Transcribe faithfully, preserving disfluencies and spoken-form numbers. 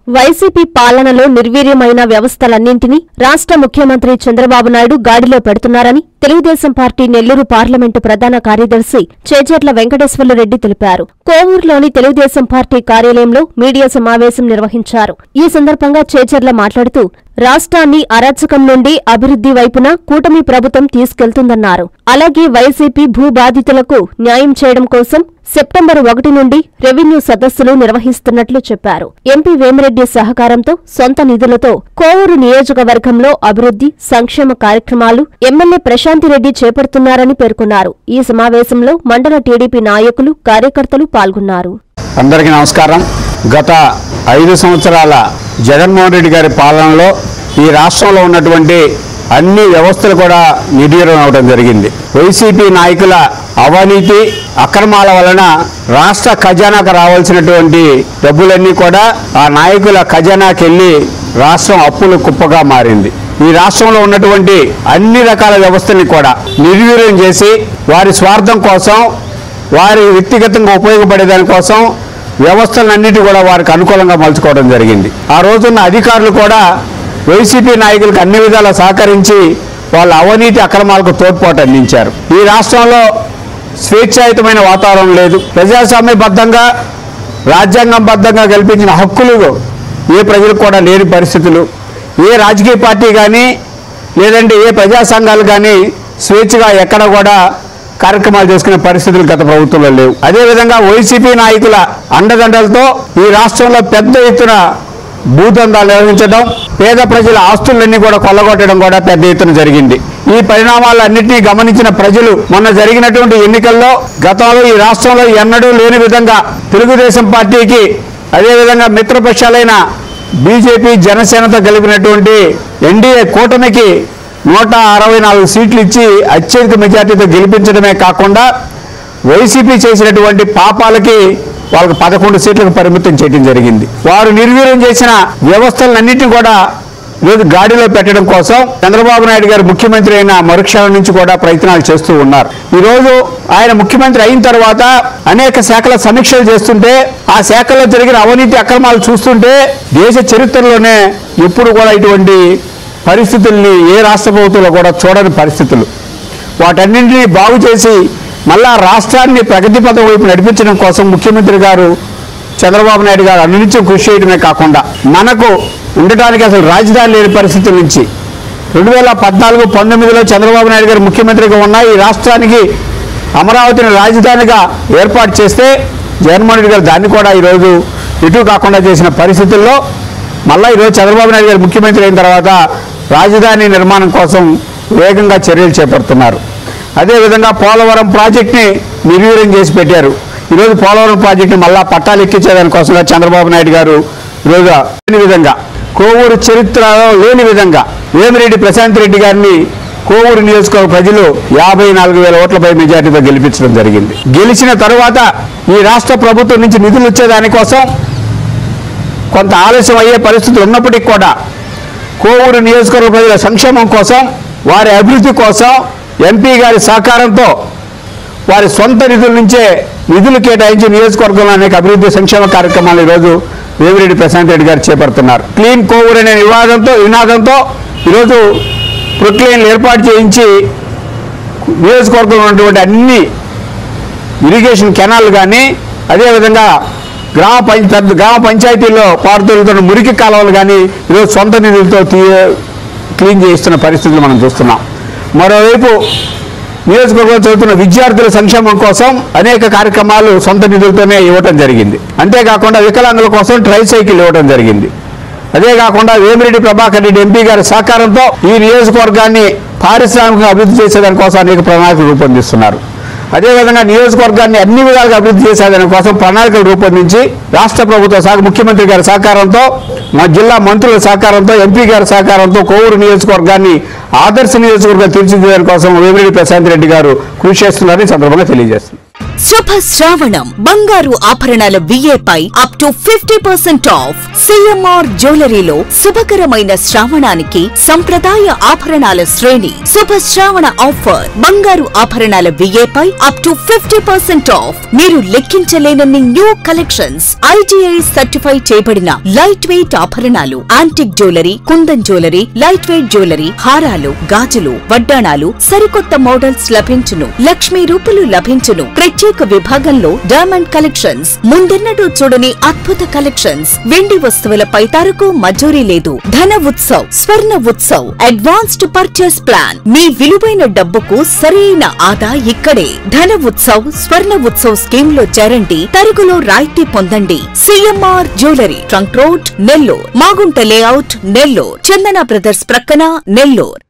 YCP పాలనలో నిర్వీర్యమైన వ్యవస్థలన్నింటినీ రాష్ట్ర ముఖ్యమంత్రి చంద్రబాబు నాయుడు గాడిలో పెడుతున్నారని తెలుగుదేశం పార్టీ నెల్లూరు పార్లమెంటు ప్రధాన కార్యదర్శి చేజర్ల వెంకటేశ్వర్లురెడ్డి తెలిపారు. కోవూరులోని తెలుగుదేశం పార్టీ కార్యాలయంలో మీడియా సమావేశం నిర్వహించారు. ఈ సందర్భంగా చేజర్ల మాట్లాడుతూ రాష్ట్రాన్ని అరాచకం నుండి అభివృద్ధి వైపున కూటమి ప్రభుత్వం తీసుకెళ్తుందన్నారు. అలాగే వైసీపీ భూబాధితులకు న్యాయం చేయడం కోసం సెప్టెంబర్ ఒకటి నుండి రెవెన్యూ సదస్సులు నిర్వహిస్తున్నట్లు చెప్పారు. ఎంపీ వేమిరెడ్డి సహకారంతో సొంత నిధులతో కోవూరు నియోజకవర్గంలో అభివృద్ధి సంక్షేమ కార్యక్రమాలు ఎమ్మెల్యే ప్రశాంతిరెడ్డి చేపడుతున్నారని పేర్కొన్నారు. ఈ సమావేశంలో మండల టీడీపీ నాయకులు కార్యకర్తలు పాల్గొన్నారు. అందరికీ నమస్కారం. గత ఐదు సంవత్సరాల జగన్మోహన్ రెడ్డి గారి పాలనలో ఈ రాష్ట్రంలో ఉన్నటువంటి అన్ని వ్యవస్థలు కూడా నిర్వీర్యం అవడం జరిగింది. వైసీపీ నాయకుల అవినీతి అక్రమాల వలన రాష్ట్ర ఖజానాకు రావాల్సినటువంటి డబ్బులన్నీ కూడా ఆ నాయకుల ఖజానాకి వెళ్ళి రాష్ట్రం అప్పుల కుప్పగా మారింది. ఈ రాష్ట్రంలో ఉన్నటువంటి అన్ని రకాల వ్యవస్థల్ని కూడా నిర్వీర్యం చేసి వారి స్వార్థం కోసం వారి వ్యక్తిగతంగా ఉపయోగపడేదాని కోసం వ్యవస్థలన్నిటి కూడా వారికి అనుకూలంగా మలుచుకోవడం జరిగింది. ఆ రోజున్న అధికారులు కూడా వైసీపీ నాయకులకు అన్ని విధాలా సహకరించి వాళ్ళ అవినీతి అక్రమాలకు తోడ్పాటు అందించారు. ఈ రాష్ట్రంలో స్వేచ్ఛాయుతమైన వాతావరణం లేదు. ప్రజాస్వామ్యబద్ధంగా రాజ్యాంగబద్ధంగా కల్పించిన హక్కులు ఏ ప్రజలకు కూడా లేని పరిస్థితులు. ఏ రాజకీయ పార్టీ కానీ లేదంటే ఏ ప్రజా సంఘాలు కానీ స్వేచ్ఛగా ఎక్కడ కూడా కార్యక్రమాలు చేసుకునే పరిస్థితులు గత ప్రభుత్వంలో లేవు. అదేవిధంగా వైసీపీ నాయకుల అండదండలతో ఈ రాష్ట్రంలో పెద్ద ఎత్తున భూదందాలు నిర్వహించడం, పేద ప్రజల ఆస్తులన్నీ కూడా కొల్లగొట్టడం కూడా పెద్ద ఎత్తున జరిగింది. ఈ పరిణామాలన్నింటినీ గమనించిన ప్రజలు మొన్న జరిగినటువంటి ఎన్నికల్లో గతంలో ఈ రాష్ట్రంలో ఎన్నడూ లేని విధంగా తెలుగుదేశం పార్టీకి అదేవిధంగా మిత్రపక్షాలైన బీజేపీ జనసేనతో కలిపినటువంటి ఎన్డీఏ కూటమికి నూట అరవై నాలుగు సీట్లు ఇచ్చి అత్యధిక మెజార్టీతో గెలిపించడమే కాకుండా వైసీపీ చేసినటువంటి పాపాలకి వాళ్ళకి పదకొండు సీట్లకు పరిమితం చేయడం జరిగింది. వారు నిర్వీర్యం చేసిన వ్యవస్థలన్నింటినీ కూడా ఈరోజు గాడిలో పెట్టడం కోసం చంద్రబాబు నాయుడు గారు ముఖ్యమంత్రి అయిన మరుక్షణం నుంచి కూడా ప్రయత్నాలు చేస్తూ ఉన్నారు. ఈరోజు ఆయన ముఖ్యమంత్రి అయిన తర్వాత అనేక శాఖల సమీక్షలు చేస్తుంటే ఆ శాఖల్లో జరిగిన అవినీతి అక్రమాలు చూస్తుంటే దేశ చరిత్రలోనే ఎప్పుడు కూడా ఇటువంటి పరిస్థితుల్ని ఏ రాష్ట్ర ప్రభుత్వంలో కూడా చూడని పరిస్థితులు. వాటన్నింటినీ బాగు చేసి మళ్ళా రాష్ట్రాన్ని ప్రగతి పథం వైపు నడిపించడం కోసం ముఖ్యమంత్రి గారు చంద్రబాబు నాయుడు గారు అనునిత్యం కృషి చేయడమే కాకుండా మనకు ఉండటానికి అసలు రాజధాని లేని పరిస్థితుల నుంచి రెండు వేల పద్నాలుగు పంతొమ్మిదిలో చంద్రబాబు నాయుడు గారు ముఖ్యమంత్రిగా ఉన్న ఈ రాష్ట్రానికి అమరావతిని రాజధానిగా ఏర్పాటు చేస్తే జగన్మోహన్ రెడ్డి గారు దాన్ని కూడా ఈరోజు ఇటు కాకుండా చేసిన పరిస్థితుల్లో మళ్ళీ ఈరోజు చంద్రబాబు నాయుడు గారు ముఖ్యమంత్రి అయిన తర్వాత రాజధాని నిర్మాణం కోసం వేగంగా చర్యలు చేపడుతున్నారు. అదేవిధంగా పోలవరం ప్రాజెక్ట్ని నిర్వీర్యం చేసి పెట్టారు. ఈరోజు పోలవరం ప్రాజెక్టుని మళ్ళా పట్టాలు ఎక్కించేదాని కోసంగా చంద్రబాబు నాయుడు గారు ఈరోజు లేని విధంగా కోవూరు చరిత్రలో లేని విధంగా వేమిరెడ్డి ప్రశాంత్ రెడ్డి గారిని కోవూరు నియోజకవర్గ ప్రజలు యాభై నాలుగు వేల ఓట్లపై మెజార్టీతో గెలిపించడం జరిగింది. గెలిచిన తరువాత ఈ రాష్ట్ర ప్రభుత్వం నుంచి నిధులు వచ్చేదానికోసం కొంత ఆలస్యం అయ్యే పరిస్థితులు ఉన్నప్పటికీ కూడా కోవూరు నియోజకవర్గ ప్రజల సంక్షేమం కోసం వారి అభివృద్ధి కోసం ఎంపీ గారి సహకారంతో వారి సొంత నిధుల నుంచే నిధులు కేటాయించి నియోజకవర్గంలో అనేక అభివృద్ధి సంక్షేమ కార్యక్రమాలు ఈరోజు వేమిరెడ్డి ప్రశాంత్ రెడ్డి గారు చేపడుతున్నారు. క్లీన్ కోవూరు అనే నివాదంతో నినాదంతో ఈరోజు ప్రొక్లైన్లు ఏర్పాటు చేయించి నియోజకవర్గంలో ఉన్నటువంటి అన్ని ఇరిగేషన్ కెనాల్ కానీ అదేవిధంగా గ్రామ పంచ గ్రామ పంచాయతీల్లో పారుతున్న మురికి కాలువలు కానీ ఈరోజు సొంత నిధులతో క్లీన్ చేయిస్తున్న పరిస్థితులు మనం చూస్తున్నాం. మరోవైపు నియోజకవర్గంలో చదువుతున్న విద్యార్థుల సంక్షేమం కోసం అనేక కార్యక్రమాలు సొంత నిధులతోనే ఇవ్వటం జరిగింది. అంతేకాకుండా వికలాంగుల కోసం ట్రై సైకిల్ ఇవ్వడం జరిగింది. అదే కాకుండా వేమిరెడ్డి ప్రభాకర్ రెడ్డి ఎంపీ గారి సహకారంతో ఈ నియోజకవర్గాన్ని పారిశ్రామికంగా అభివృద్ధి చేసేదాని కోసం అనేక ప్రణాళికలు రూపొందిస్తున్నారు. అదేవిధంగా నియోజకవర్గాన్ని అన్ని విధాలుగా అభివృద్ధి చేసేదాని కోసం ప్రణాళికలు రూపొందించి రాష్ట్ర ప్రభుత్వ సహ ముఖ్యమంత్రి గారి సహకారంతో మా జిల్లా మంత్రుల సహకారంతో ఎంపీ గారి సహకారంతో కోవూరు నియోజకవర్గాన్ని ఆదర్శ నియోజకవర్గం తీర్చిదిద్దడం కోసం వేమిరెడ్డి ప్రశాంత్ రెడ్డి గారు కృషి చేస్తున్నారని సందర్భంగా తెలియజేస్తున్నారు. శుభ శ్రావణం బంగారు ఆభరణాల విఏపై up to fifty percent off CMR జ్యువెలరీలో శుభకరమైన శ్రావణానికి సంప్రదాయ ఆభరణాల శ్రేణి శుభ శ్రావణ ఆఫర్ బంగారు ఆభరణాల విఏపై up to fifty percent off మీరు లెక్కించలేనన్ని న్యూ కలెక్షన్స్ ఐజీఐ సర్టిఫై చేయబడిన లైట్ వెయిట్ ఆభరణాలు antique jewellery kundan jewellery light weight jewellery హారాలు గాజులు వడ్డాణాలు సరికొత్త మోడల్స్ లభించును లక్ష్మీ రూపులు లభించును ప్రత్యేక విభాగంలో డైమండ్ కలెక్షన్స్ ముందెన్నడూ చూడని అద్భుత కలెక్షన్స్ వెండి వస్తువులపై తరకు మజూరీ లేదు Dhana Utsav Swarna Utsav advanced purchase plan మీ విలువైన డబ్బుకు సరైన ఆదా ఇక్కడే ధన ఉత్సవ్ స్వర్ణ ఉత్సవ్ స్కీమ్ లో చేరండి తరుగులో రాయితీ పొందండి CMR jewellery trunk road Nellore Magunta layout Nellore Chandana brothers ప్రక్కన నెల్లూర్.